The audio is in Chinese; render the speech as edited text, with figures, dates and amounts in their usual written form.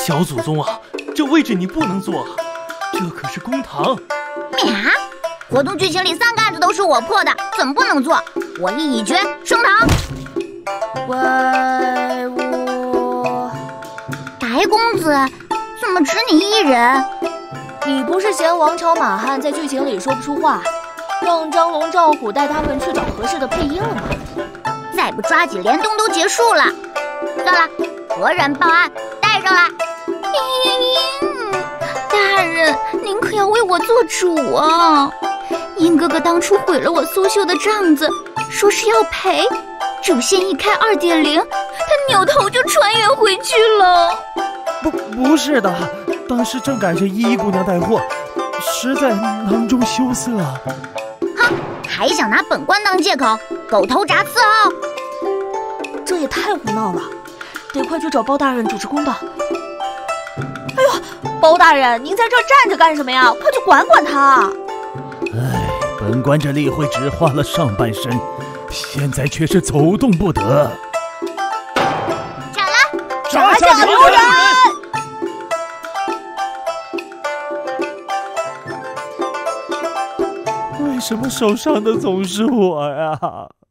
小祖宗啊，这位置你不能坐，这可是公堂。 喵！活动剧情里3个案子都是我破的，怎么不能做？我立一决，升堂。威武！白公子，怎么只你一人？ 你不是嫌王朝马汉在剧情里说不出话，让张龙赵虎带他们去找合适的配音了吗？ 再不抓紧，联动都结束了。算了，何人报案？带上来。大人，您可要为我做主啊！殷哥哥当初毁了我苏绣的帐子，说是要赔，主线一开2.0，他扭头就穿越回去了。 不是的，当时正赶上依依姑娘带货，实在囊中羞涩。 哼，还想拿本官当借口，狗头铡伺候！ 这也太胡闹了，得快去找包大人主持公道。哎呦，包大人，您在这站着干什么呀？快去管管他！ 哎，本官这例会只花了上半身，现在却是走动不得。 斩了！ 抓下刘人！ 为什么受伤的总是我呀？